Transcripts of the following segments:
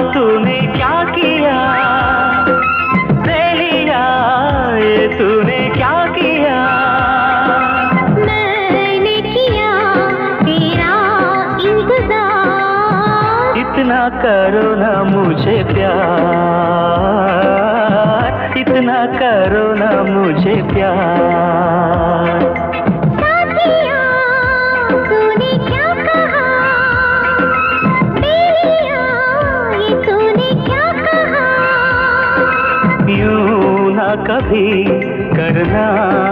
तूने क्या किया ले लिया ये तूने क्या किया मैंने किया तेरा इंतजार इतना करो ना मुझे प्यार इतना करो ना मुझे प्यार साथिया तूने क्या कहा बेलिया ये तूने क्या कहा यूं ना कभी करना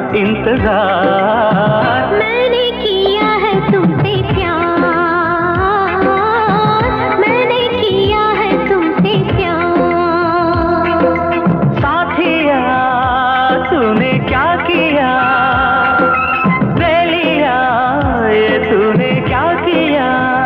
इंतजार मैंने किया है तुमसे प्यार मैंने किया है तुमसे प्यार साथिया तूने क्या किया ले लिया ये तूने क्या किया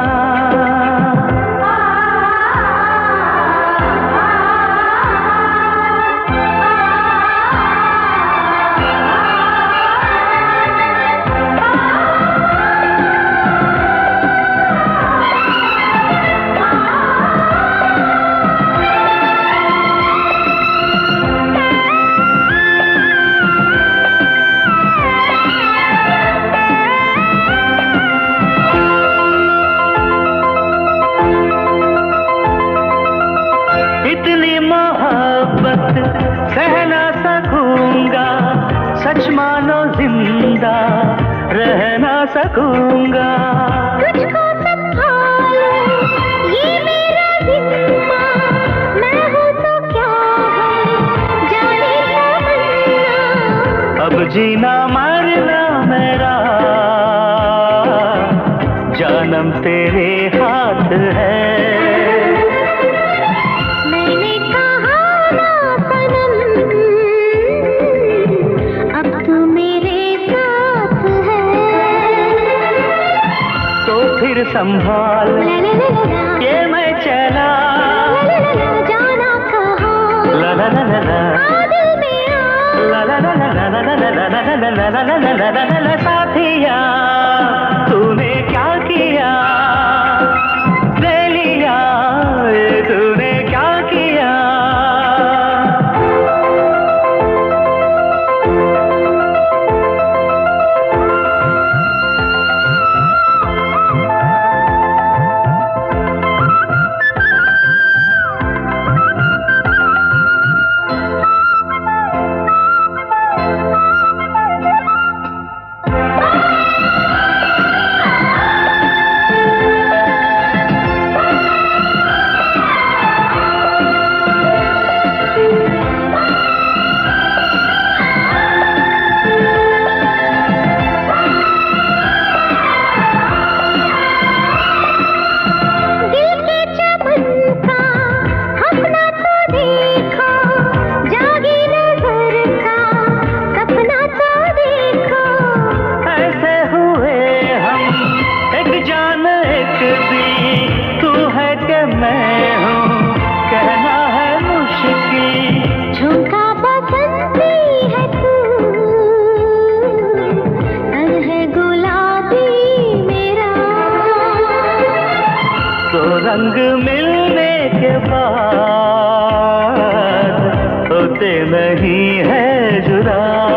इतनी मोहब्बत सह ना सकूंगा सच मानो जिंदा रह ना सकूंगा तुझको संभालो ये मेरा जिम्मा मैं हूँ तो क्या है जाने तमन्ना अब जीना मरना मेरा जानम तेरे हाथ है मैंने कहा ना सनम अब तू मेरे साथ है तो फिर संभाल ला ला ला ला ये मैं चला ला ला ला जाना कहाँ ला ला ला ला ला दिल में आ ला ला ला ला ला ला ला ला ला ला ला ला ला साथिया तूने क्या किया ले लिया ये तूने क्या किया दिल के चमन का अपना तो देखो जागी नजर का सपना तो देखो ऐसे हुए हम एक जान एक भी तू है कि मैं हूँ कहना है मुश्किल झुमका बसंती है तू रंग है गुलाबी मेरा तो रंग मिलने के बाद होते नहीं है जुदा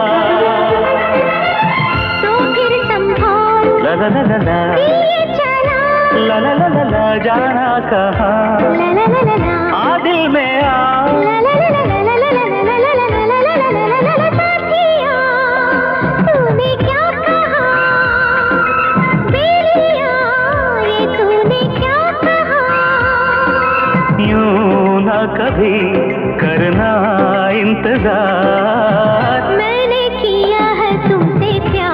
तो फिर संभाल ला ला ला ला ला ये चला ला ला ला ला ला जाना कहाँ ला ला ला ला ला आ दिल में आ ला ला ला ला ला ला ला ला ला ला ला ला ला ला ला ला ला साथिया तूने क्या कहा बेलिया ये तूने क्या कहा यूं ना कभी करना इंतजार मैंने किया है तुमसे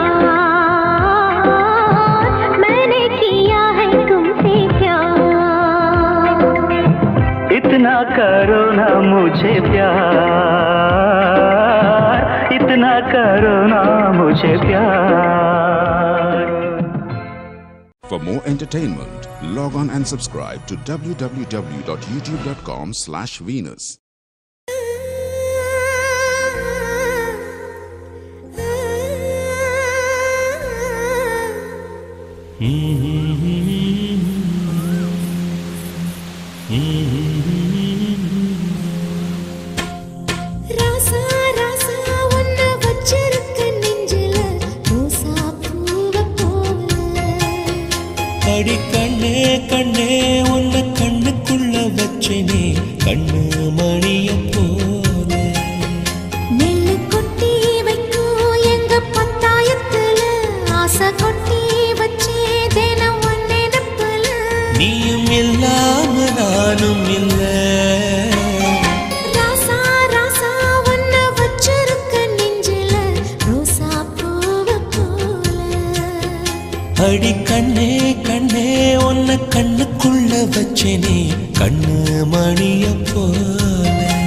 प्यार मैंने किया है तुमसे प्यार इतना करो ना मुझे प्यार इतना करो ना मुझे प्यार For more entertainment, log on and subscribe to www.youtube.com/Venus. Mm-hmm. கண்ணே கண்ணே உன்னை கண்ணுக்குள்ள வச்சேனே கண்ணு மணிய போல நெல்லு கொட்டி வைக்கும் எங்க பத்தாயத்துல ஆசை கொட்டி வச்சே தினம் ஒன்னெனப்புல நீயும் இல்லாம நானும் இல்ல ராசா ராசா உன்னை வச்சிருக்க நெஞ்சில ரோசா பூவ போல அடி கண்ணே கண்ணே உன்னை கண்ணுக்குள்ள வச்சேனே கண்ணு மணிய போல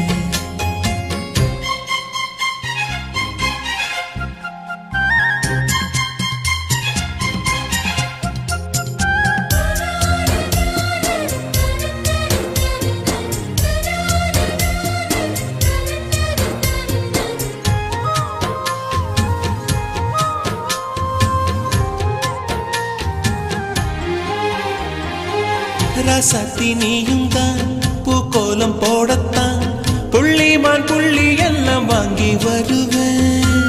ராசாத்தி நீயும் தான் பூக்கோலம் போடத்தான் புள்ளிமான் புள்ளி எல்லாம் வாங்கி வருவேன்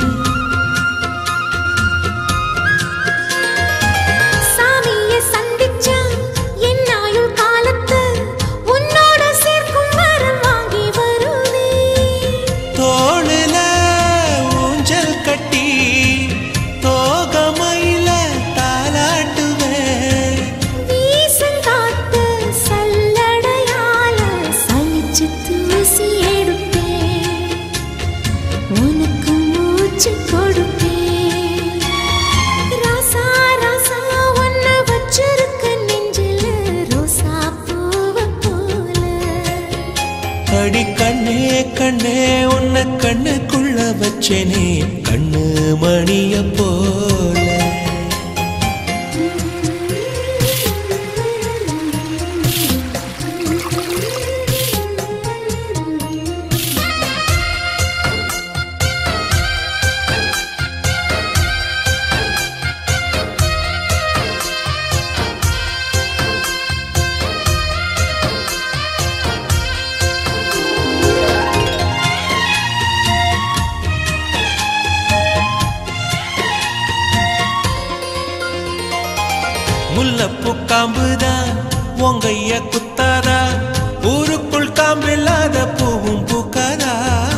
சாமியை சந்திச்சா என் ஆயுள் காலத்து உன்னோட சேர்க்கும் வரம் வாங்கி வருவேன் தோளுல ஊஞ்சல் கட்டி தோகமையில தாலாட்டுவேன் வீசங்காத்து சல்லடையால சலிச்சு தூசி எடுப்பேன் உனக்கு மூச்சு கொடுப்பேன் ராசா ராசா உன்னை வச்சிருக்க நெஞ்சில ரோசா பூவ போல அடி கண்ணே கண்ணே உன்னை கண்ணுக்குள்ள வச்சேனே கண்ணு மணிய போல முல்லப்பூ காம்புதான் உங்கைய குத்தாதா ஊருக்குள் காம்பில்லாத பூவும் பூக்காதா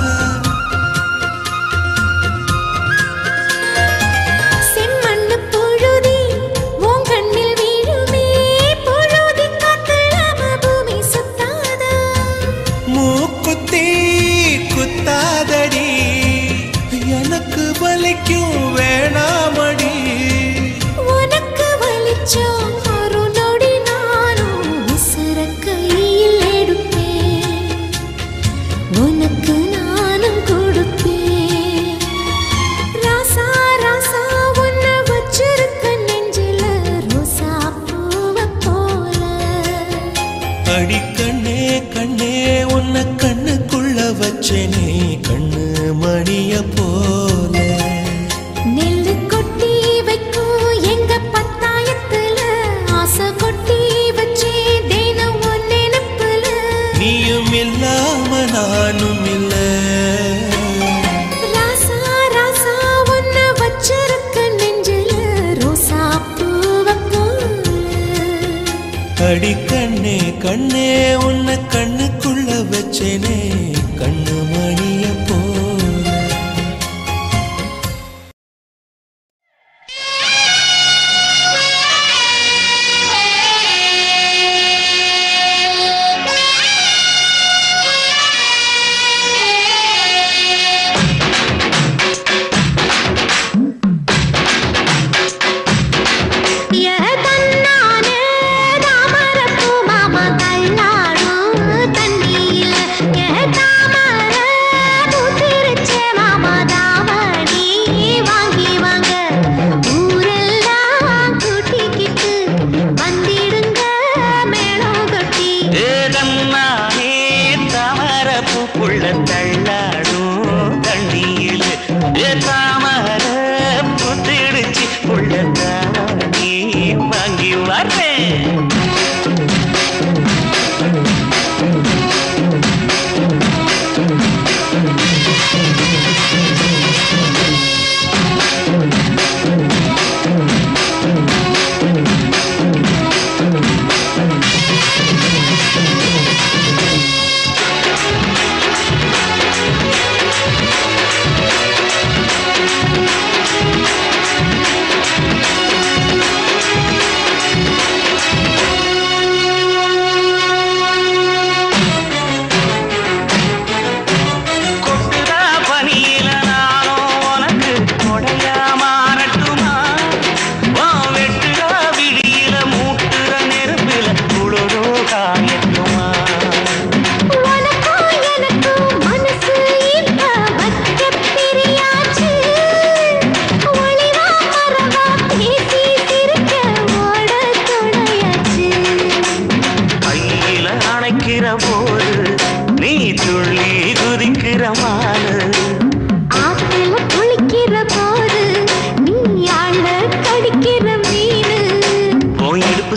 செம்மண்ணு புழுதி உன் கண்ணில் வீழுமே புழுதி காத்தலாம பூமி சுத்தாதா மூக்குத்தி குத்தாதடி எனக்கு வலிக்கும் வேணாமடி உனக்கு வலிச்சோ ஒரு நொடி நானும் விசிற கையில் எடுப்பேன் உனக்கு நானும் கொடுப்பேன் ராசா ராசா உன்னை வச்சிருக்க நெஞ்சில ரோசா பூவ போல அடி கண்ணே கண்ணே உன்னை கண்ணுக்குள்ள வச்சேனே கண்ணு மணிய போல நெல்லு கொட்டி வைக்கும் எங்க பத்தாயத்துல ஆசை கொட்டி வச்சே தினம் ஒன்னெனப்புல நீயும் இல்லாம நானும் இல்ல ராசா ராசா உன்னை வச்சிருக்க நெஞ்சில ரோசா பூவ போல அடி கண்ணே கண்ணே உன்னை கண்ணுக்குள்ள வச்சேனே கண்ணு மணிய போல தன்னானே தாமரப்பூ மாமா தள்ளாடும் தண்ணியில தாமர பூத்திருச்சே மாமா தாவணி வாங்கி வாங்க ஊரெல்லாம் கூட்டிக்கிட்டு வந்திடுங்க மேளம் கொட்டி ஏதம்மானே தாமரப்பூக்குள்ள தள்ளாடும் தண்ணியில் தாமர புத்திடுச்சு உள்ள தானி வாங்கி வரேன்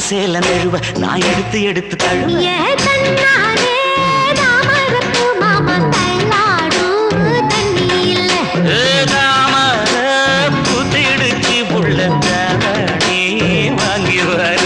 சேல நழுவ நான் எடுத்து எடுத்து தழுவ புத்திடுச்சு புள்ள நீ வாங்கி வர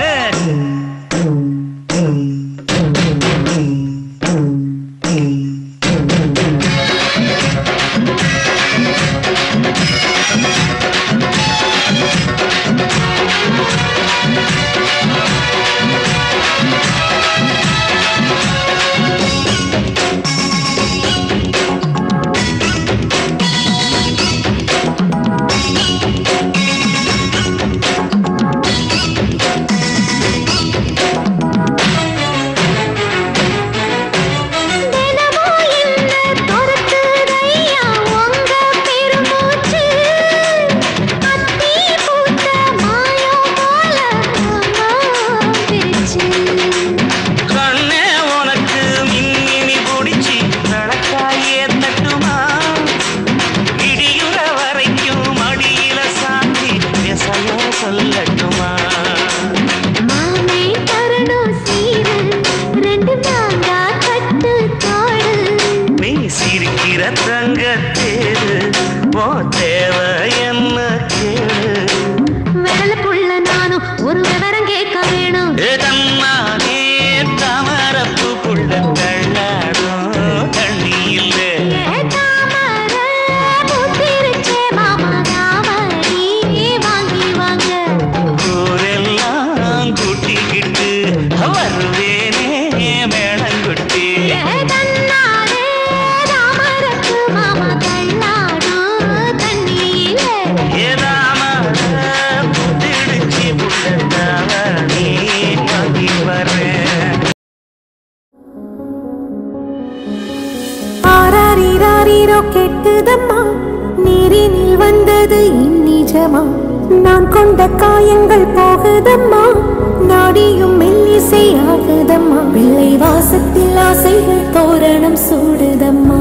நீரினில் வந்தது இந்நிஜமா நான் கொண்ட காயங்கள் போகுதம்மா நாடியும் மெல்லிசை ஆகுதம்மா பிள்ளை வாசத்தில் ஆசைகள் தோரணம் சூடுதம்மா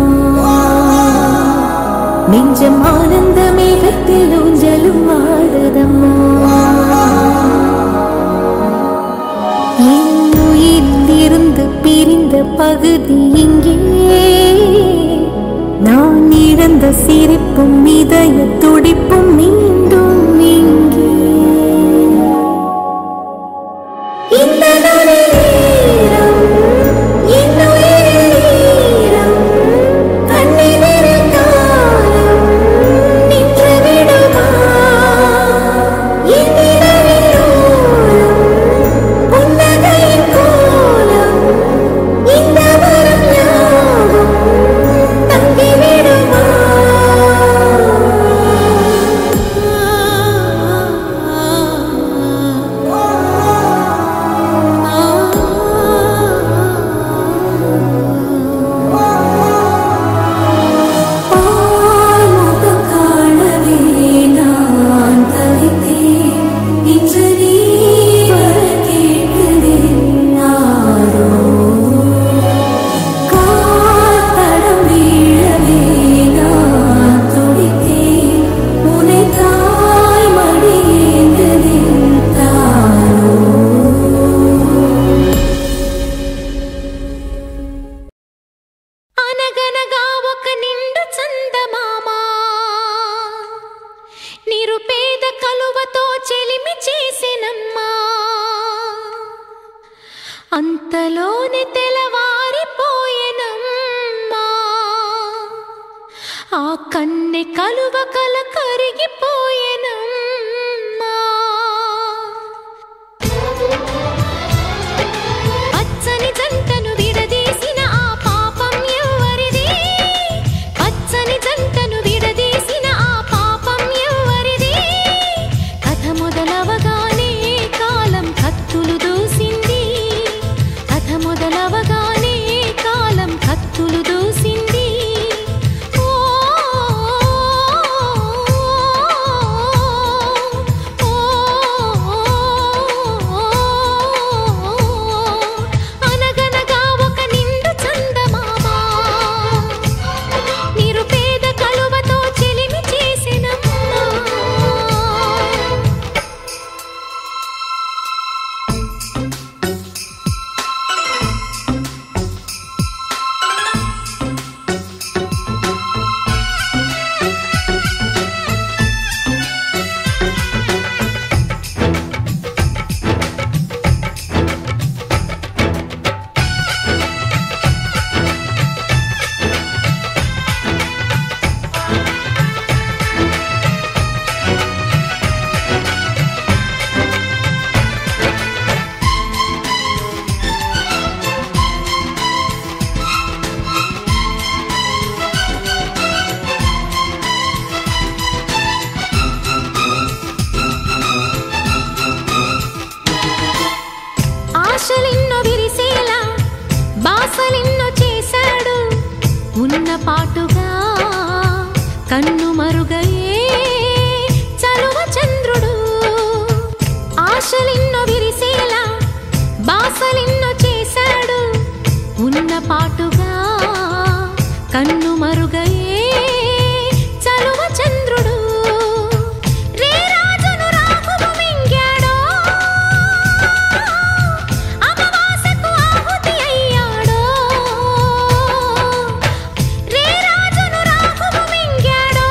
நெஞ்சம் ஆனந்த மேகத்தில் ஊஞ்சலும் ஆடுதம்மா என் உயிரில் இருந்து பிரிந்த பகுதி இங்கே நான் இழந்த சிரிப்பும் இதய துடிப்பும் மீண்டும் இங்கே இந்த நேரம் என் உயிரில் ஈரம் கண்ணீரில் காலம் நின்று விடுமா என் இரவில் ஓரம் புன்னகையின் கோலம் இந்த வரம் யாவும் தங்கிவிடுமா అంతలోనే తెలవారిపోయెనమ్మా ఆ కన్నె కలువ కల కరిగిపోయెనమ్మా పచ్చని జంటను విడదీసిన ఆ పాపం ఎవరిది పచ్చని జంటను విడదీసిన ఆ పాపం ఎవరిది కథ మొదలవగానే కాలం కత్తులు దూసింది మొదలవగానే కాలం కత్తులు దూసింది ఓ ఆశలిన్నో విరిసేలా బాసలిన్నో చేశాడు ఉన్న పాటుగా కన్ను మరుగయే చలువ చంద్రుడు ఆశలిన్నో విరిసేలా బాసలిన్నో చేశాడు ఉన్న పాటుగా కన్ను మరుగయే చలువ చంద్రుడు రే రాజును రాఘువు మింగాడో అమావాస్యకు ఆహుతి అయ్యాడో రే రాజును రాఘువు మింగాడో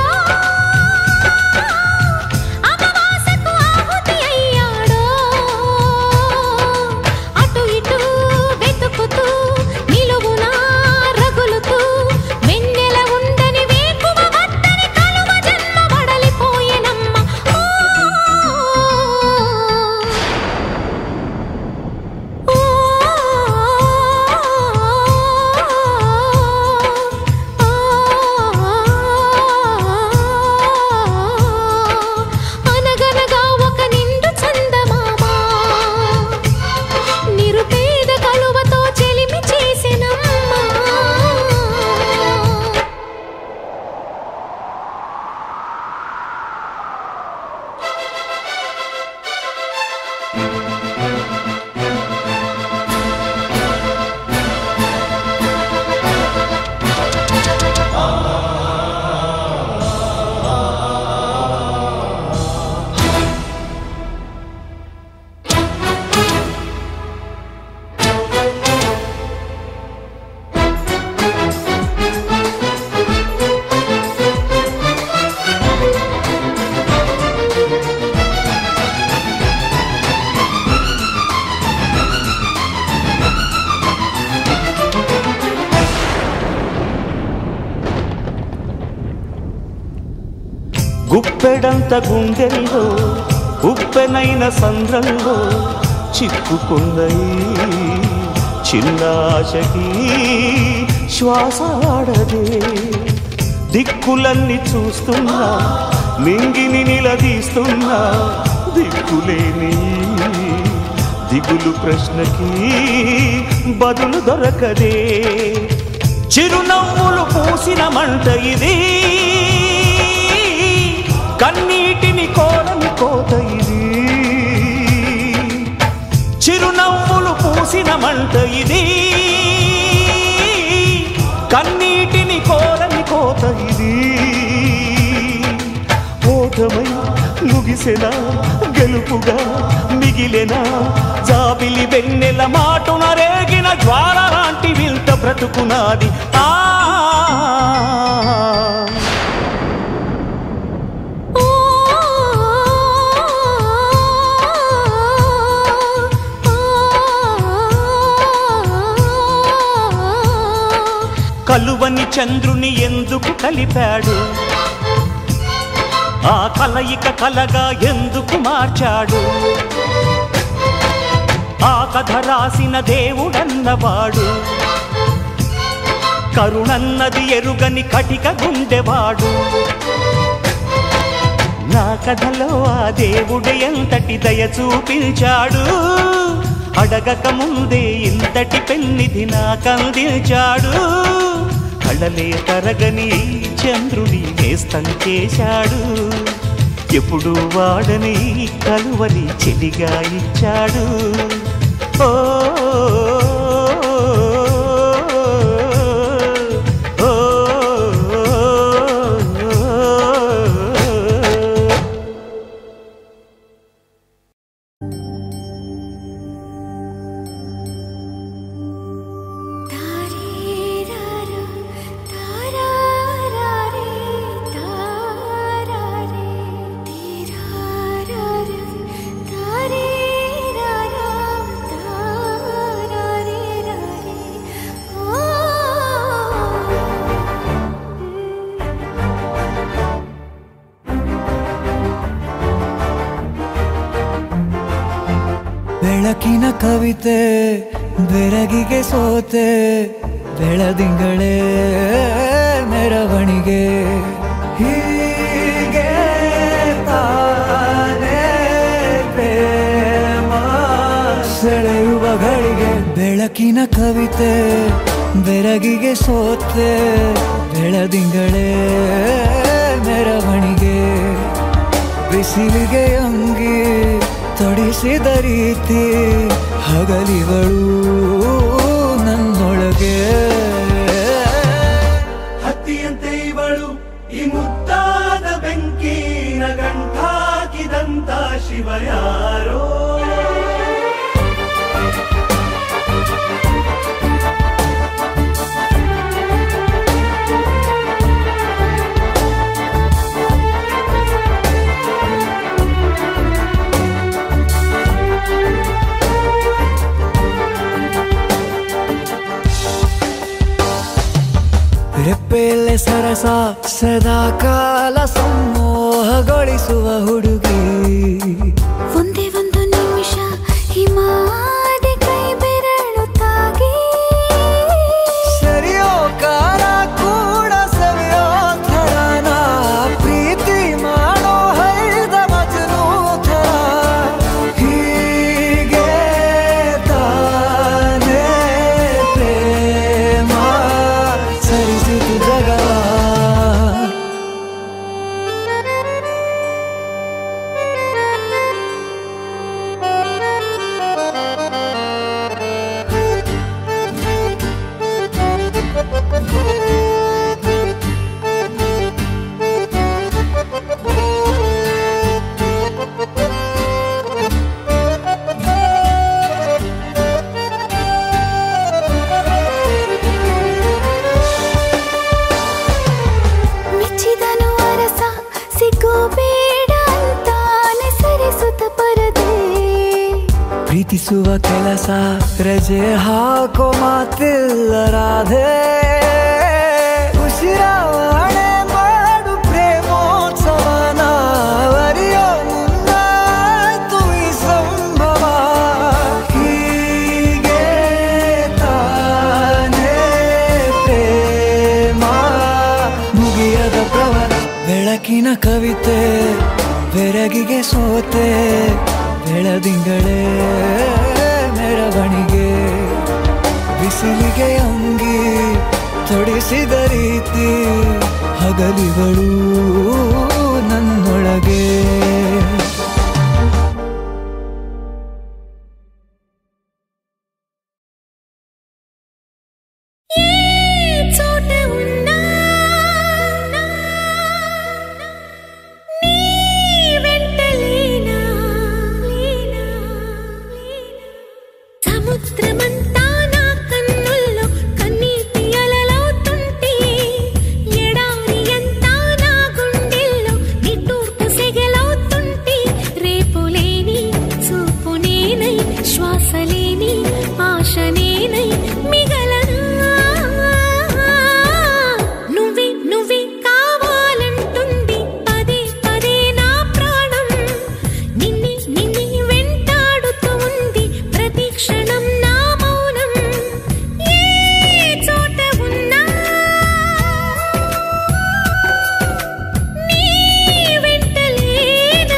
అమావాస్యకు ఆహుతి అయ్యాడో అటు ఇటు వెతుకుతూ నిలువునా రగులుతూ వెన్నెల ఉందని వేకువ వద్దని కలువ జన్మ వడలిపోయెనమ్మ ఓ అనగనగా ఒక నిండు చందమామ నిరుపేద కలువతో చెలిమి చేసెనమ్మా గుప్పెడంత గుండెల్లో ఉప్పెనైన సంద్రంలో చిక్కుకున్నయి చిన్న ఆశకి శ్వాస ఆడదే దిక్కులన్నీ చూస్తున్నా మింగిని నిలదీస్తున్నా దిక్కులేని దిగులు ప్రశ్నకి బదులు దొరకదే చిరునవ్వులు పూసిన మంట ఇది కన్నీటిని కోరని కోత ఇది చిరునవ్వులు పూసిన మంట ఇది కన్నీటిని కోరని కోత ఇది ఓటమై ముగిసెనా గెలుపుగా మిగిలెనా జాబిలి వెన్నెల మాటున రేగిన జ్వాల లాంటి వింత బ్రతుకునాది కలువని చంద్రుని ఎందుకు కలిపాడు ఆ కలయిక కలగా ఎందుకు మార్చాడు ఆ కథ రాసిన దేవుడన్నవాడు కరుణన్నది ఎరుగని కటిక గుండెవాడు నా కథలో ఆ దేవుడు ఎంతటి దయ చూపించాడు అడగక ముందే ఇంతటి పెన్నిధి నాకందించాడు కళ్ళలే తరగని చంద్రుడి నేస్తం చేశాడు ఎప్పుడు వాడని కలువని చెలిగా ఇచ్చాడు ఓ ಬೆಳಕಿನ ಕವಿತೆ ಬೆರಗಿಗೆ ಸೋತೆ ಬೆಳದಿಂಗಳೇ ಮೆರವಣಿಗೆ ಹೀಗೆ ತಾನೇ ಪ್ರೇಮ ಸೆಳೆಯುವ ಶುಭ ಗಳಿಗೆ ಬೆಳಕಿನ ಕವಿತೆ ಬೆರಗಿಗೆ ಸೋತೆ ಬೆಳದಿಂಗಳೇ ಮೆರವಣಿಗೆ ಬಿಸಿಲಿಗೆ ಅಂಗಿ ತೊಡಿಸಿದ ರೀತಿ ಹಗಲಿಗಳು ನನ್ನೊಳಗೆ ಹತ್ತಿಯಂತೆ ಇವಳು ಈ ಮುದ್ದಾದ ಬೆಂಕಿನ ಗಂಟಾಕಿದಂತ ಶಿವ ಯಾರೋ ರೆಪ್ಪೆಯಲ್ಲೇ ಸರಸ ಸದಾ ಕಾಲ ಸಂಮೋಹಗೊಳಿಸುವ ಹುಡುಗಿ ಒಂದೇ ಒಂದು ನಿಮಿಷ ಹಿಮಾದಿ ಕೈ ಬೆರಳು ತಾಗಿ ಸರಿಯೋ ಕಾರ ಕೂಡ ಸವಿಯೋ ಥರನ ಪ್ರೀತಿ ಮಾಡೋ ಹೈದ ಮಜನು ಥರ ಹೀಗೆ ತಾನೇ ಪ್ರೇಮ ಸರಿಸಿತು ಜಗವ ಮೆಚ್ಚಿದನು ಅರಸ ಸಿಗೋ ಬೇಡ ಅಂತಾನೆ ಸರಿಸುತ್ತ ಪರದೆ ಪ್ರೀತಿಸುವ ಕೆಲಸ ರಜೆ ಹಾಕೋ ಮಾತಿಲ್ಲ ರಾಧೆ ಉಸಿರಾವಣೆ ಮಾಡು ಪ್ರೇಮೋತ್ಸವನ ಅರಿಯೋ ಮುಂದಾಯ್ತು ಈ ಸಂಭವ ಹೀಗೆ ತಾನೇ ಪ್ರೇಮ ಮುಗಿಯದ ಪ್ರವರ ಬೆಳಕಿನ ಕವಿತೆ ಬೆರಗಿಗೆ ಸೋತೆ ಬೆಳದಿಂಗಳೇ ಮೆರವಣಿಗೆ ಬಿಸಿಲಿಗೆ ಅಂಗಿ ತೊಡಿಸಿದ ರೀತಿ ಹಗಲಿಗಳು ನನ್ನೊಳಗೆ చోట ఉన్నా నీ వెంట లేనా సముద్రమంతా నా కన్నుల్లో కన్నీటి అలలవుతుంటే ఎడారి అంతా నా గుండెల్లో నిట్టూర్పు సెగలవుతుంటే రేపు లేని చూపు నేనై శ్వాస లేని ఆశ నేనై మిగలనా నువ్వే నువ్వే కావాలంటుంది పదే పదే నా ప్రాణం నిన్నే నిన్నే వెంటాడుతూ ఉంది ప్రతి క్షణం నా మౌనం ఏ చోట ఉన్నా నీ వెంట లేనా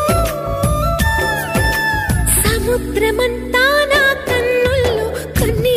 సముద్రమంతా నా కన్నుల్లో కన్నీ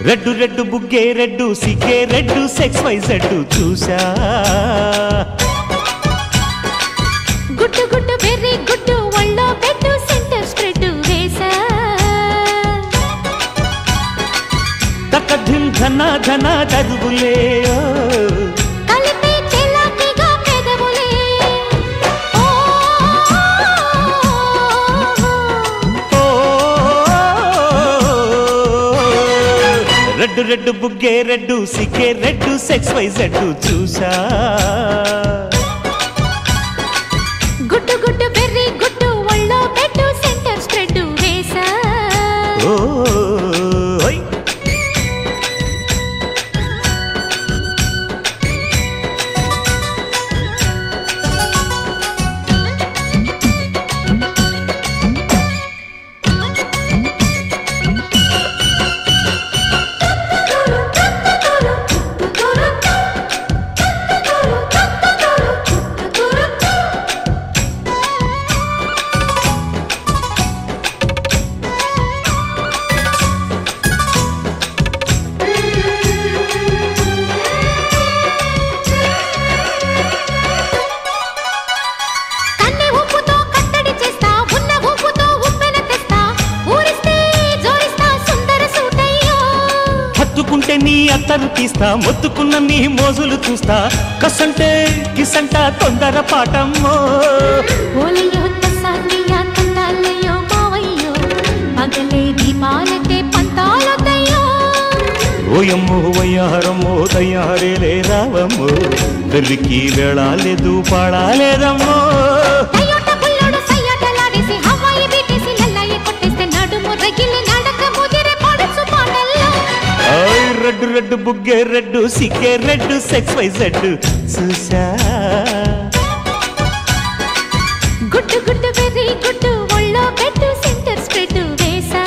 రెడ్డు రెడ్డు బుగ్గే రెడ్డు సిగ్గే రెడ్డు సెక్స్ వై జెడ్డు చూసా గుట్టు గుట్టు బెర్రీ గుట్టు ఒళ్ళో పెట్టు సెంటర్ స్ప్రెడ్ వేసా తక్కధిం ధన ధన దరువులే కలిపి చెలాకిగా పెదవులే రెడ్డు రెడ్డు బుగ్గే రెడ్డు సిగ్గే రెడ్డు సెక్స్ వై జెడ్డు చూసా గుట్టు గుట్టు బెర్రీ గుట్టు ఒళ్ళో పెట్టు సెంటర్ స్ప్రెడ్ వేసా ఓయ్ నీ అత్తరు తీస్తా మొత్తుకున్న నీ మోజులు చూస్తా కసంటే కిసంట తొందర పాటమ్మో ఓలయ్యో తసానియా తందాలయ్యో మావయ్యో పగలే దీపాలకే పంతాలొద్దయ్యో ఓయమ్మో వయ్యారమ్మో తయ్యారేలే రావమ్మో వెర్రికి వేళాలేదు పాడాలేదమ్మో అయ్యోట పుల్లోడు సయ్యాటలాడేసి హవాయి బీటేసి లల్లాయి కొట్టేస్తే నడుము రగిలి నడక ముదిరే పడుచు పాటల్లో రెడ్డు రెడ్డు బుగ్గే రెడ్డు సిగ్గే రెడ్డు సెక్స్ వై జెడ్డు చూసా గుట్టు గుట్టు బెర్రీ గుట్టు ఒళ్ళో పెట్టు సెంటర్ స్ప్రెడ్ వేసా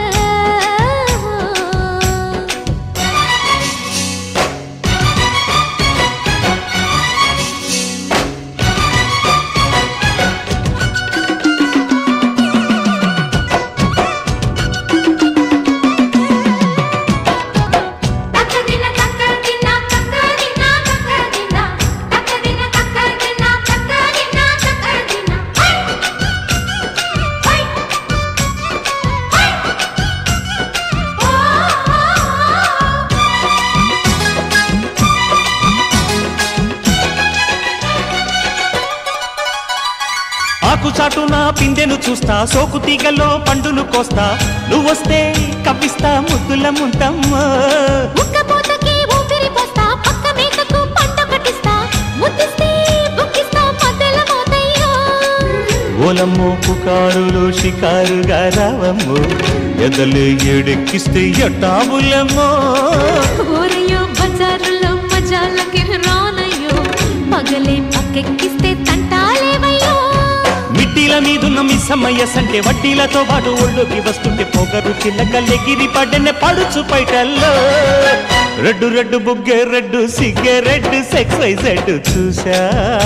చాటున పిందెను చూస్తా సోకు తీగలో పండును కోస్తా నువ్వొస్తే కప్పిస్తా ముద్దుల ముంతమ్మా ఉక్కపోతకి ఊపిరి పోస్తా పక్క మేకకు పంట కట్టిస్తా ముద్దిస్తే బుక్కిస్తా మధ్యల మోతయ్యో ఓలమ్మో పుకారులు షికారుగా రావమ్మో ఎదలు ఎడెక్కిస్తే ఎట్టాబులమ్మో ఊరయ్యో బజారులో మజాలకి రానయ్యో పగలే పక్కెక్కిస్తే తంటాలేవయ్యో మిట్టిల మీదున్న మిస్సమ్మయ్య సంటే వడ్డీలతో పాటు ఒళ్ళోకి వస్తుంటే పొగరు చిల్లకల్లెగిరి పడ్డనే పడుచు పైటల్లో రెడ్డు రెడ్డు బుగ్గే రెడ్డు సిగ్గే రెడ్డు సెక్స్ వై జెడ్డు చూసా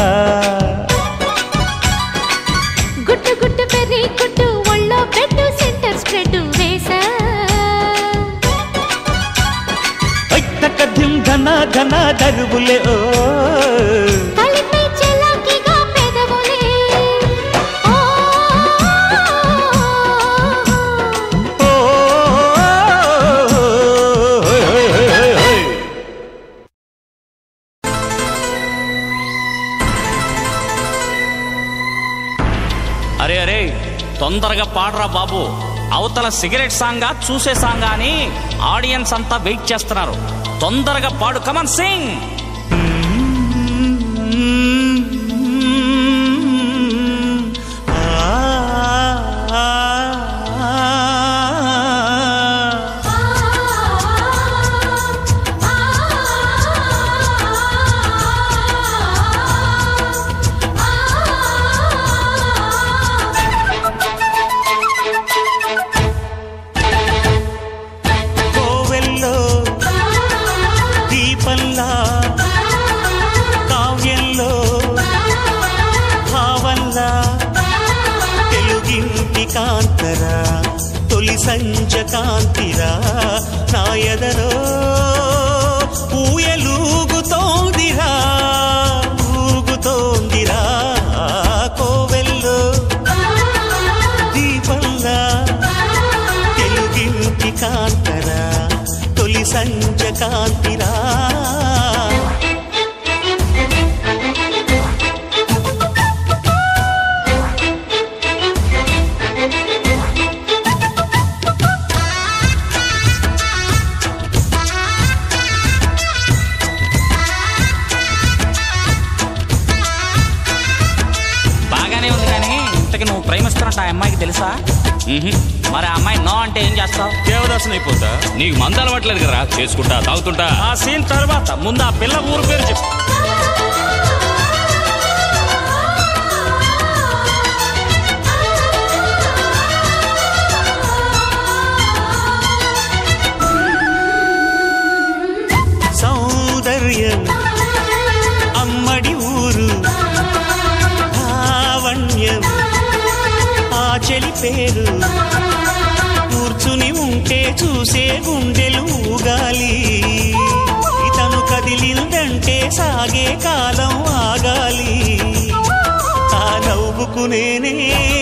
గుట్టు గుట్టు బెర్రీ గుట్టు ఒళ్ళో పెట్టు సెంటర్ స్ప్రెడ్ వేసా తక్కధిం ధన ధన దరువులే ఓ కలిపి చెలాకిగా పెదవులే అరే అరే తొందరగా పాడరా బాబు అవతల సిగరెట్ సాంగా చూసే సాంగా అని ఆడియన్స్ అంతా వెయిట్ చేస్తున్నారు తొందరగా పాడు కమన్ సింగ్ తొలి సంజ కాంతిరా నా ఎదలో ఊయలూగుతోందిరా ఊగుతోందిరా కోవెల్లో దీపంలా తెలుగింటి కాంతరా తొలి సంజ కాంతిరా నువ్వు ప్రేమిస్తున్నట్టు ఆ అమ్మాయికి తెలుసా? మరి ఆ అమ్మాయి నో అంటే ఏం చేస్తావు? దేవదాసుని అయిపోతా. నీకు మందు అలవాట్లేదు కదా, చేసుకుంటా తాగుతుంటా. ఆ సీన్ తర్వాత ముందు ఆ పిల్ల ఊరు పేరు చెప్పు. సౌందర్యం అమ్మడి ఊరు లావణ్యం ఆ చెలి పేరు కూర్చుని ఉంటే చూసే గుండెలు ఊగాలి ఇతను కదిలిందంటే సాగే కాలం ఆగాలి ఆ నవ్వుకునేనే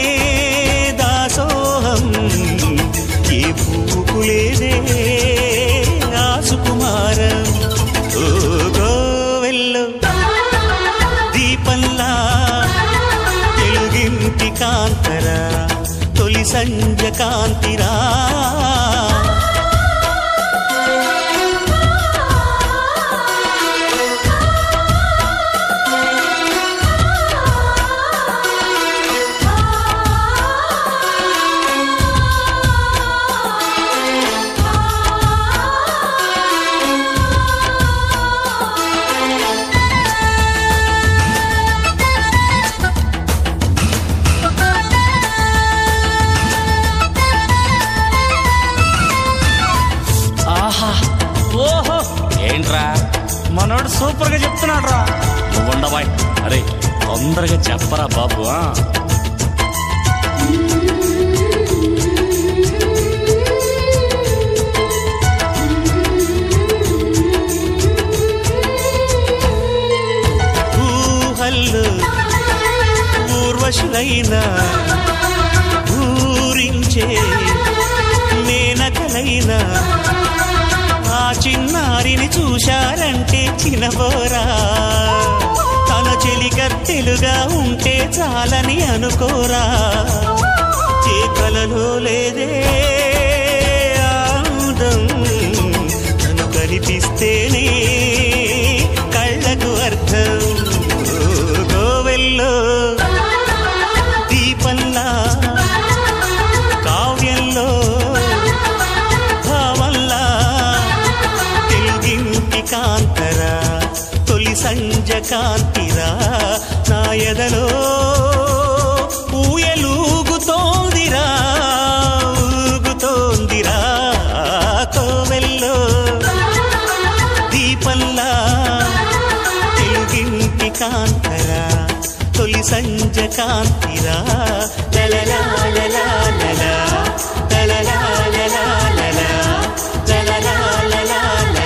దాసోహం ఏ పువ్వుకు లేదే ఆ సుకుమారం ఓ గోవెల్లో దీపంలా తెలుగింటి కాంతరా తొలి సంజ కాంతిరా మనోడు సూపర్ గా చెప్తున్నాడు రా. నువ్వు ఉండవాయ్. అరే తొందరగా చెప్పరా బాబు. ఊహల్లో ఊర్వశులైనా ఊరించే మేనకలైనా ఆ చిన్నారిని చూశారంటే చినబోరా తన చెలికత్తెలుగా ఉంటే చాలని అనుకోరా ఏ కలలో లేదే ఆనందం తను కనిపిస్తేనే కళ్ళకు అర్థం గోవెల్లో దీపంలా కావ్యంలో కాంతరా తొలి సంజ కాంతిరా నా ఎదలో ఊయలూగుతోందిరా ఊగుతోందిరా కోవెల్లో దీపంలా తెలుగింటి కాంతరా తొలి సంజ కాంతిరా లలలా లలా లలా లలలా లలా లలా లలలా లలా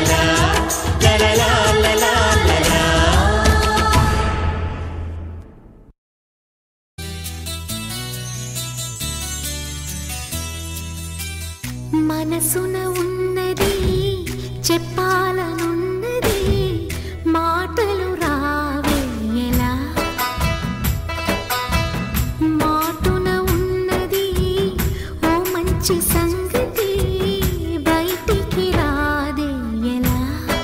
మనసున ఉన్నది చెప్పాలనున్నది మాటలు రావేలా మాటున ఉన్నది ఓ మంచి సంగతి బయటికి రాదేలా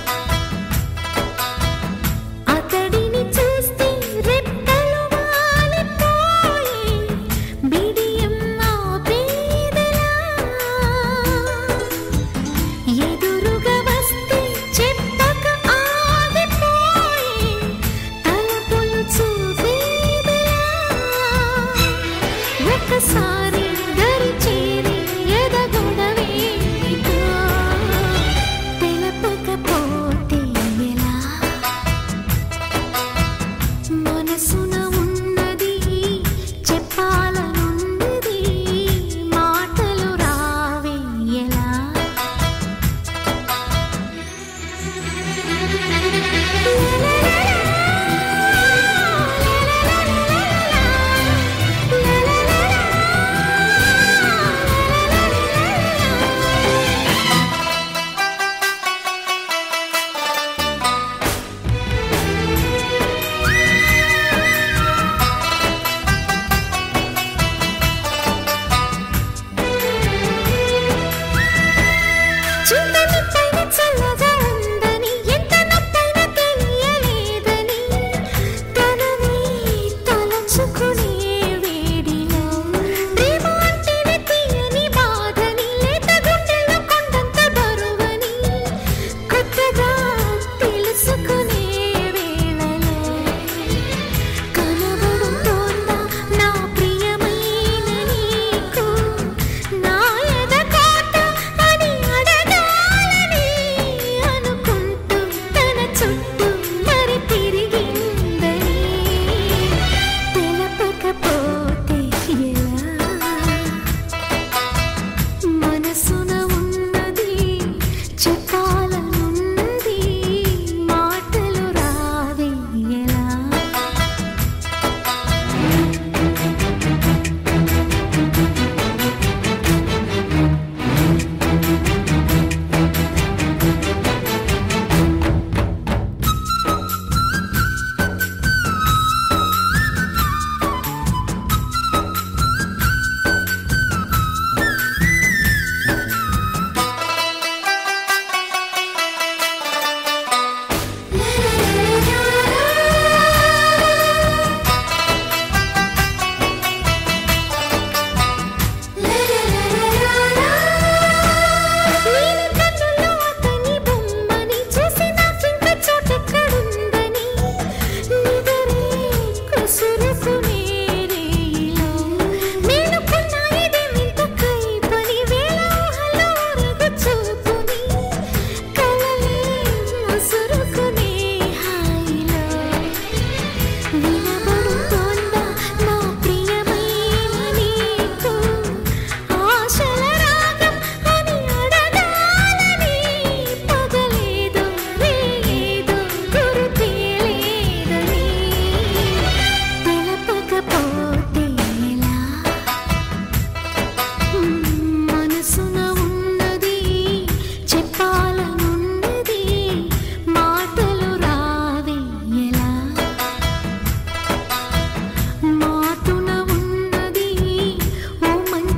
అతడిని చూస్తే రెక్కలు వాలిపోయి బిడియం ఆపేదెలా ఎదురుగా వస్తే చెప్పక ఆగిపోయి తలుపులు చూసేదెలా ఒకసారి దరి చేరి ఎద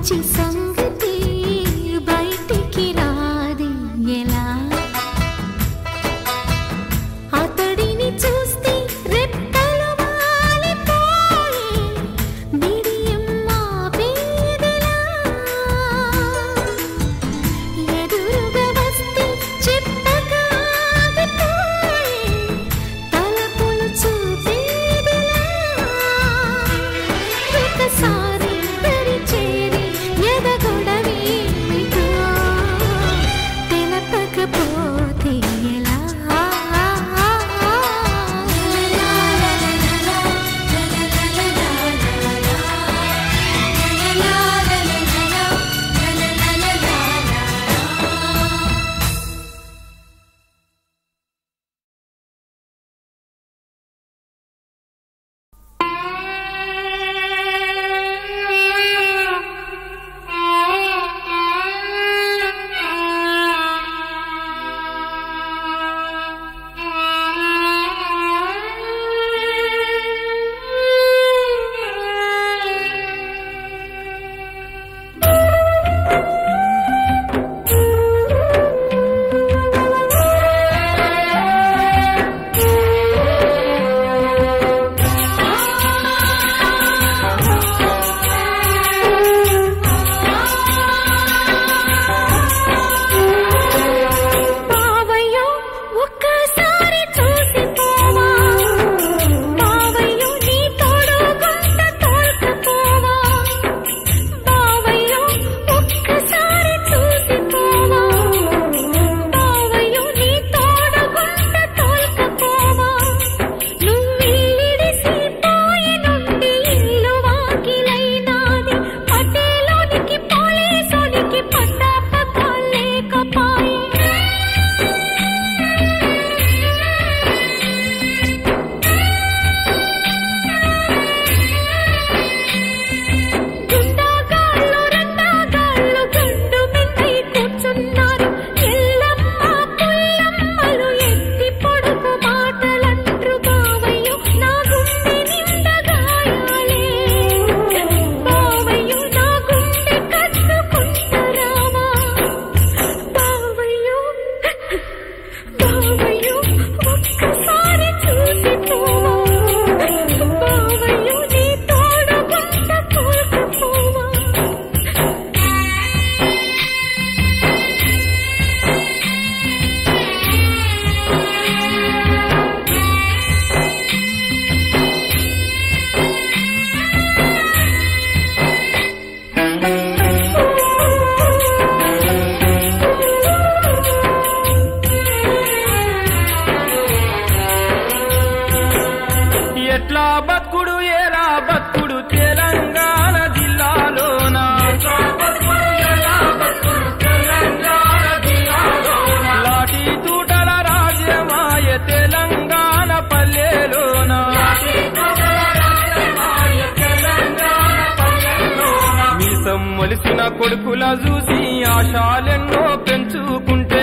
మొలిసిన కొడుకుల చూసి ఆశాలెన్నో పెంచుకుంటే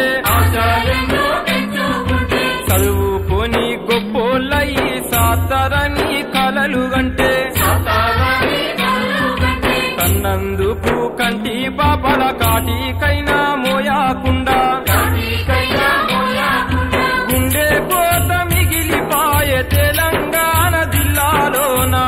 చదువుకొని గొప్పోళ్ళయి సాతారని కలలు గంటే కన్నందుకు కంటి పాపల కాటికైనా మోయాకుండా గుండె కోత మిగిలిపాయే తెలంగాణ జిల్లాలోన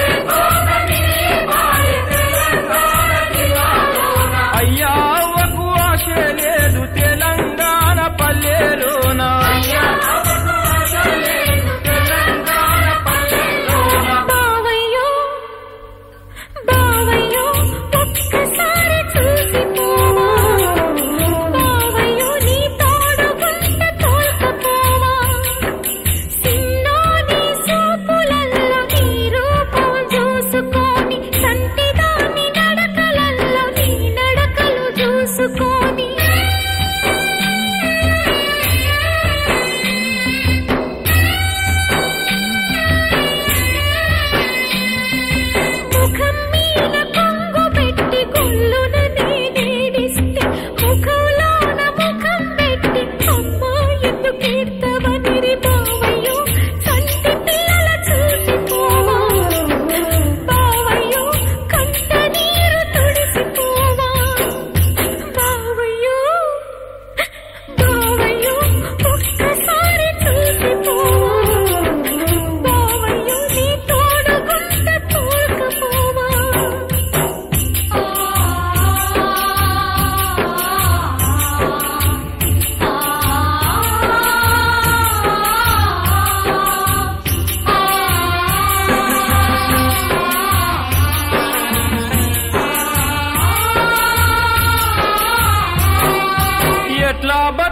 అయ్యా అవ్వకు ఆశ లేదు తెలంగాణ పల్లెలోన బావయ్యో ఒక్కసారి చూసిపోవా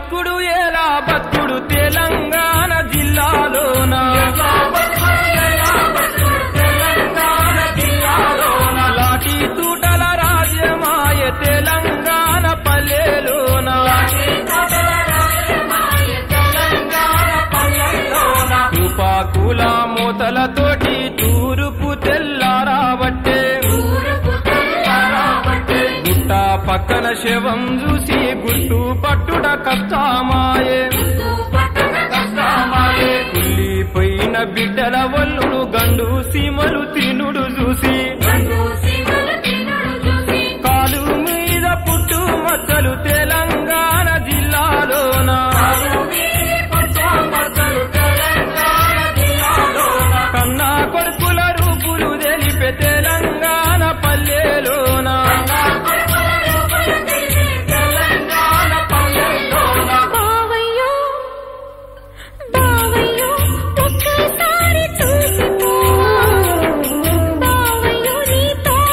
బతుకుడు ఎలా బతుకుడు తెలంగాణ జిల్లాలోన లాఠీ తూటల రాజ్యమాయ తెలంగాణ పల్లెలోన తుపాకుల మూతలతోటి తూరుపు తెల్లారాబట్టే గుట్ట పక్కన శవం చూసి గుట్టు పట్టుడ కష్టమాయే కుళ్ళిపోయిన బిడ్డల వల్లుడు గండు సీమలు తినుడు చూసి కాలు మీద పుట్టు మచ్చలు తెలంగాణ జిల్లాలోన కన్నా కొడుకుల రూపులు తెలిపే తెలంగాణ పల్లెలోన బావయ్యో బావయ్యో ఒక్కసారి చూసిపో బావయ్యో నీ తోడు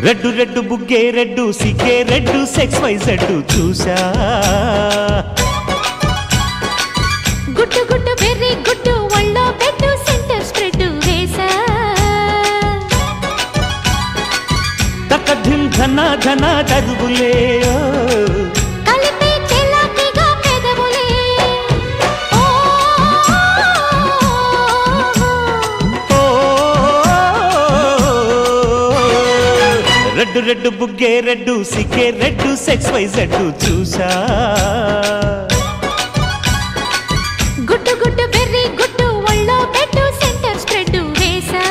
రెడ్డు రెడ్డు బుగ్గే రెడ్డు సిగ్గే రెడ్డు సెక్స్ వైజ్ రెడ్డు చూసా గుట్టు గుట్టు బెర్రీ గుట్టు ఒళ్ళో పెట్టు సెంటర్ స్ప్రెడ్ వేసా తక్కధిం ధన ధన దరువులే కలిపి చెలాకిగా పెదవులే రెడ్డు రెడ్డు బుగ్గే రెడ్డు సిగ్గే రెడ్డు సెక్స్ వైజ్ రెడ్డు చూసా గుట్టు గుట్టు బెర్రీ గుట్టు ఒళ్ళో పెట్టు సెంటర్ స్ప్రెడ్ వేసా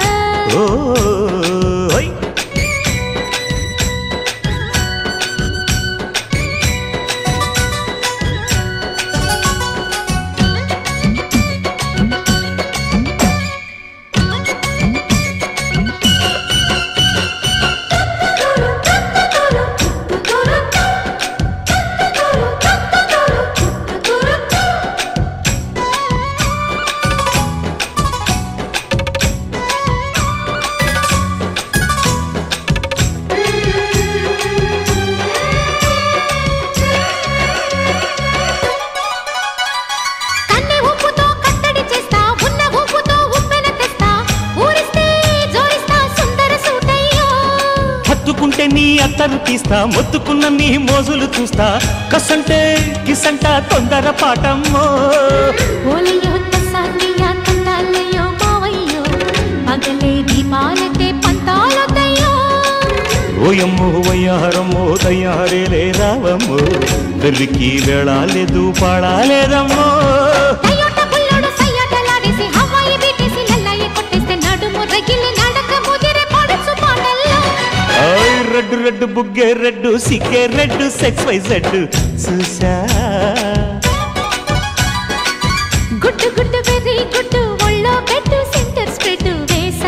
నీ అత్తరు తీస్తా మొత్తుకున్న నీ మోజులు చూస్తా కసంటే కిసంట తొందర పాటమ్మో ఓలయ్యో తసానియా తందాలయ్యో మావయ్యో పగలే దీపాలకే పంతాలొద్దయ్యో ఓయమ్మో వయ్యారమ్మో తయ్యారేలే రావమ్మో వెర్రికి వేళాలేదు పాడాలేదమ్మో తయ్యోట పుల్లోడు సయ్యాటలాడేసి హవాయి బీటేసి లల్లాయి కొట్టేస్తే నడుము రగిలి నడక ముదిరే పడుచు పాటల్లో రెడ్డు రెడ్డు బుగ్గే రెడ్డు సిగ్గే రెడ్డు సెక్స్ వైజ్ రెడ్డు చూసా గుట్టు గుట్టు బెర్రీ గుట్టు ఒళ్ళో పెట్టు సెంటర్ స్ప్రెడ్ వేసా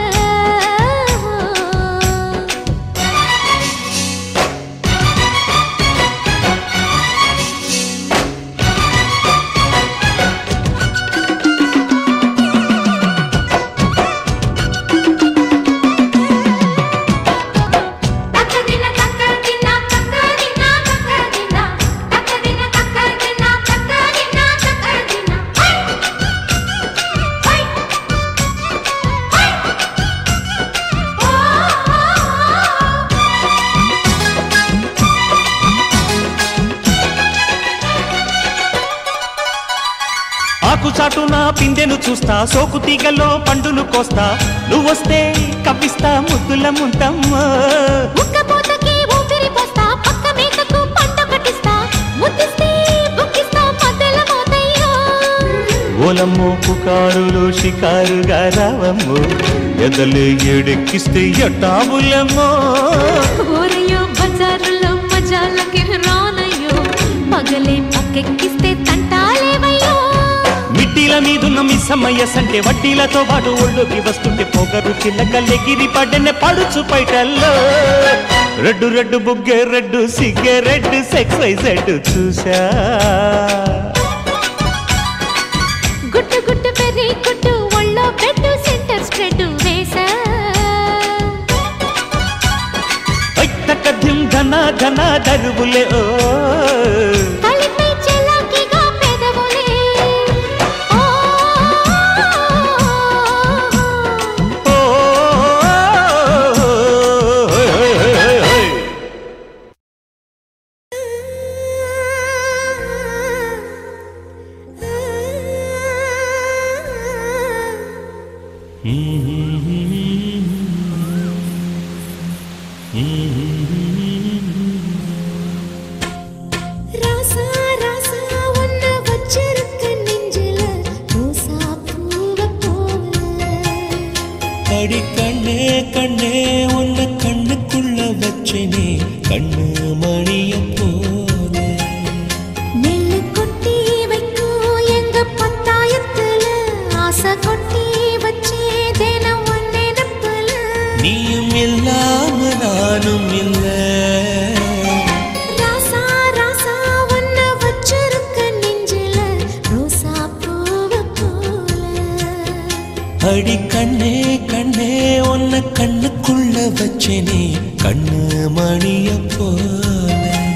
చాటున పిందెను చూస్తా సోకు తీగలో పండును కోస్తా నువ్వొస్తే కప్పిస్తా ముద్దుల ముంతమ్మా ఉక్కపోతకి ఊపిరి పోస్తా పక్క మేకకు పంట కట్టిస్తా ముద్దిస్తే బుక్కిస్తా మద్దెల మోతయ్యో ఓలమ్మో పుకారులు షికారుగా రావమ్మో ఎదలు ఎడెక్కిస్తే ఎట్టాబులమ్మో ఊరయ్యో బజారులో మజాలకి రానయ్యో పగలే పక్కెక్కిస్తే తంటాలేవయ్యో మిట్టిల మీదున్న మిస్సమ్మయ్య సంటే వడ్డీలతో పాటు ఒళ్ళోకి వస్తుంటే పొగరు చిల్లకల్లెగిరి పడ్డనే పడుచు పైటల్లో రెడ్డు రెడ్డు బుగ్గే రెడ్డు సిగ్గే రెడ్డు సెక్స్ వైజ్ రెడ్డు చూసా గుట్టు గుట్టు బెర్రీ గుట్టు ఒళ్ళో పెట్టు సెంటర్ స్ప్రెడ్ వేసా తక్కధిం ధన ధన దరువులే ఓ కలిపి చెలాకిగా పెదవులే రాసా రాసా ఉన్న వచ్చరుక నెంజల రోసా పూవ పోల கடி கண்ணே கண்ணே உன்ன கண்ணுக்குள்ள வச்சனே கண்ணு மணிய போல நெல்லு கொட்டி வைக்கும் எங்க பத்தாயத்துல ஆசை கொட்டி வச்சே தினம் ஒன்னே நப்பல நீயும் இல்லாம நானும் இல்ல ராசா ராசா ఉన్న వచ్చరుక నెంజల రోసా పూవ పోల அடி கண்ணே கண்ணே உன்னை கண்ணுக்குள்ள வச்சேனே கண்ணு மணிய போல.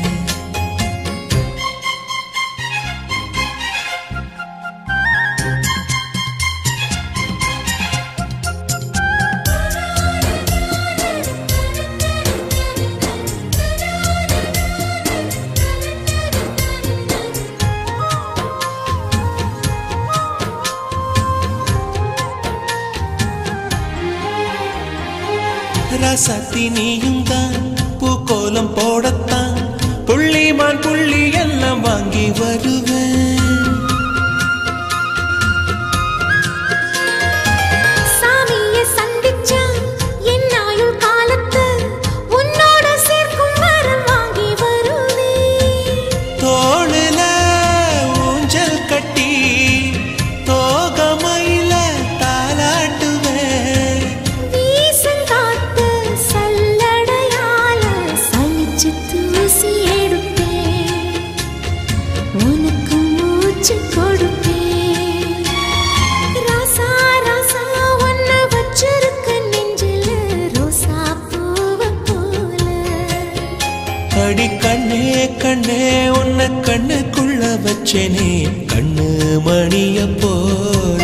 ரசத்தி நீயும் தான் பூக்கோலம் போடத்தான் புள்ளிமான் புள்ளி எல்லாம் வாங்கி வருவேன். சாமியை சந்திச்சா என் ஆயுள் காலத்து உன்னோட சேர்க்கும் வரம் வாங்கி வருவேன். தோளுல ஊஞ்சல் கட்டி தோகமையில தாலாட்டுவேன். வீசங்காத்து சல்லடையால சலிச்சு தூசி எடுப்பேன். உனக்கு மூச்சு கொடுப்பேன். ராசா ராசா உன்னை வச்சிருக்க நெஞ்சில ரோசா பூவை போல. அடி கண்ணே கண்ணே உன்னை கண்ணுக்குள்ள வச்சேனே கண்ணு மணிய போல.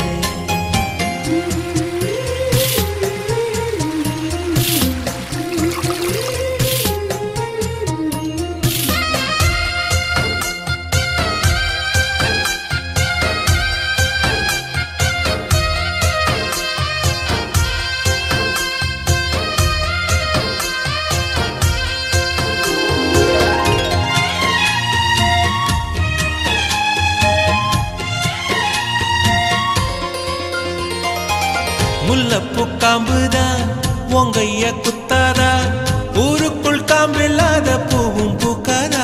முல்லப்பூ காம்புதான் உங்கைய குத்தாதா ஊருக்குள் காம்பில்லாத பூவும் பூக்காதா.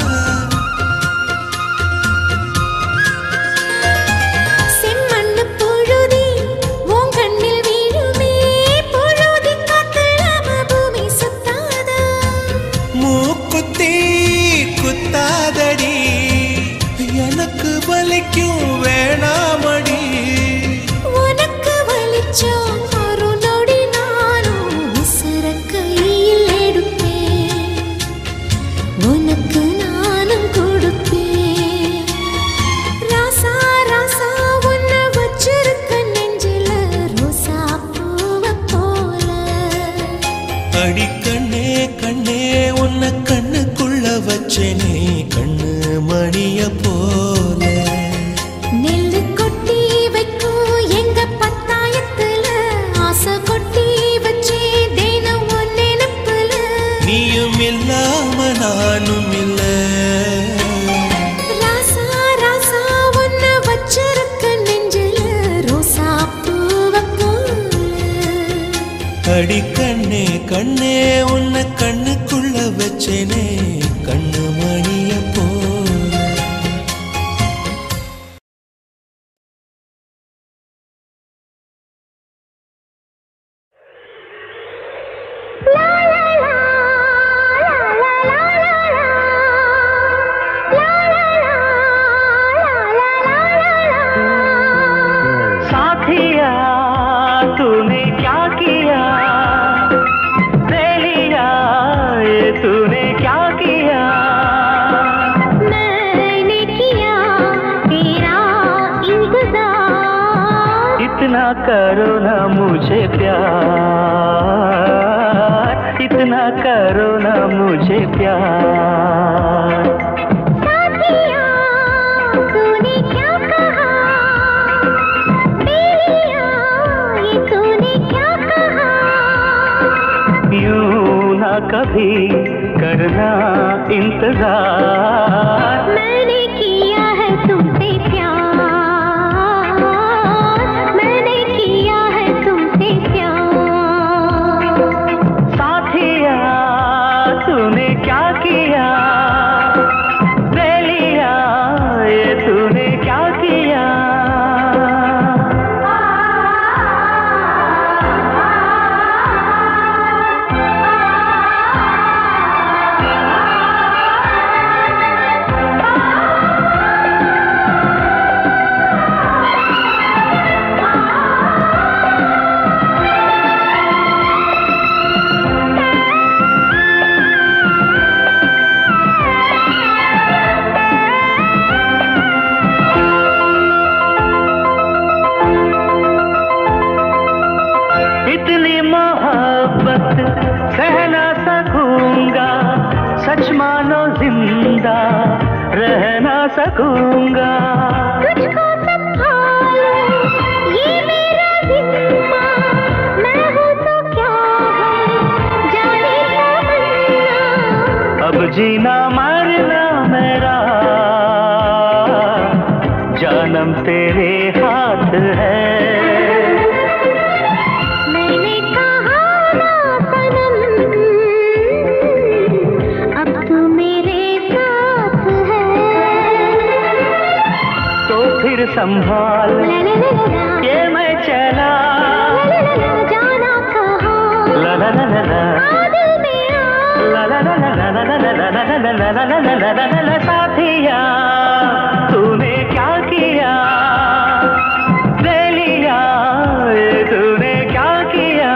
செம்மண்ணு புழுதி உன் கண்ணில் வீழுமே. புழுதி காத்தலாம பூமி சுத்தாதா. மூக்குத்தி குத்தாதடி எனக்கு வலிக்கும் வேணாமடி. உனக்கு வலிச்சோ ஒரு நொடி நானும் விசிற கையில் எடுப்பேன். உனக்கு நானும் கொடுப்பேன். ராசா ராசா உன்னை வச்சிருக்க நெஞ்சில ரோசா பூவை போல. அடி கண்ணே கண்ணே உன்னை கண்ணுக்குள்ள வச்சேனே கண்ணு மணிய போல. நெல்லு கொட்டி வைக்கும் எங்க பத்தாயத்துல ஆசை கொட்டி வச்சே தினம் உன் நினைப்புல. நீயும் இல்லாம நானும் இல்ல. ராசா ராசா உன்னை வச்சிருக்க நெஞ்சில ரோசா பூவை போல. அடி கண்ணே கண்ணே உன்னை கண்ணுக்குள்ள வச்சேனே கண்ணு மணிய போல. साथिया तूने क्या किया, ले लिया ये तूने क्या किया. मैंने किया तेरा इंतजार. इतना करो ना मुझे प्यार, इतना करो ना मुझे प्यार. साथिया तूने क्या कहा, बेलिया ये तूने क्या कहा. यूं ना कभी करना इंतजार. मैंने किया है तुमसे प्यार. मैंने किया है तुमसे प्यार. साथिया तूने क्या किया, ले लिया ये तूने क्या किया. जिंदा रह ना सकूंगा। तुझको संभालो ये मेरा जिम्मा, मैं हूँ तो क्या है जाने तमन्ना। अब जीना मरना मेरा जानम तेरे हाथ है। मैंने कहा ना सनम, अब तू मेरे साथ है। तो फिर संभाल ला ला ला ला ये मैं चला, ला ला ला जाना कहाँ, ला ला ला ला ला दिल में आ, ला ला ला ला ला ला ला ला ला ला ला ला ला साथिया तूने क्या किया, ले लिया ये तूने क्या किया।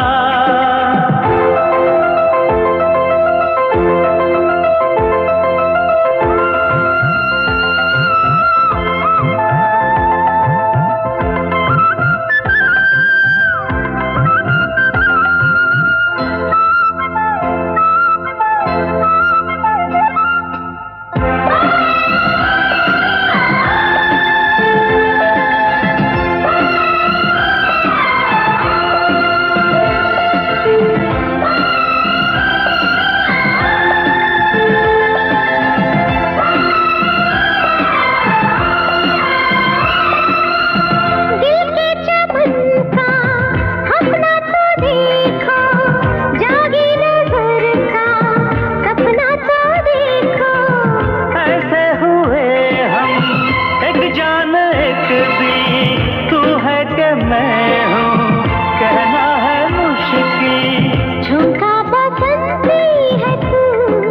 दिल के चमन का अपना तो देखो, जागी नजर का सपना तो देखो। ऐसे हुए हम एक जान एक भी, तू है कि मैं हूँ कहना है मुश्किल। झुमका बसंती है तू,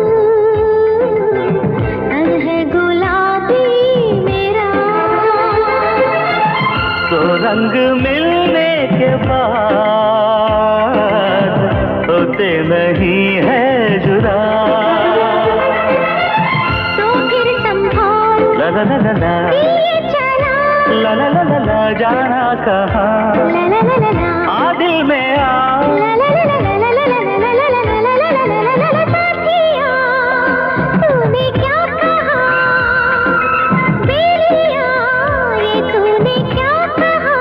रंग है गुलाबी मेरा। तो रंग मिलने के बाद होते नहीं है जुदा। तो फिर संभाल ला ला ला ला ला ये चला, ला ला ला ला ला जाना कहाँ, ला ला ला ला ला आ दिल में आ, ला ला ला ला ला ला ला ला ला ला ला ला ला ला ला ला ला साथिया तूने क्या कहा, बेलिया ये तूने क्या कहा।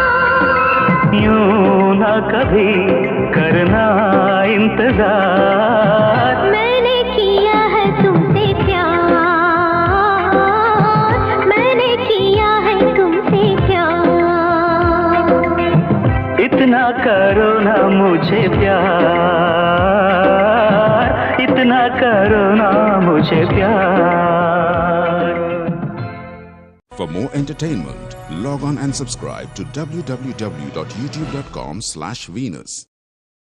यूं ना कभी करना इंतजार, मैंने किया है तुमसे प्यार, मैंने किया है तुमसे प्यार। इतना करो ना मुझे प्यार, इतना करो ना मुझे प्यार। For more entertainment, log on and subscribe to www.youtube.com/Venus.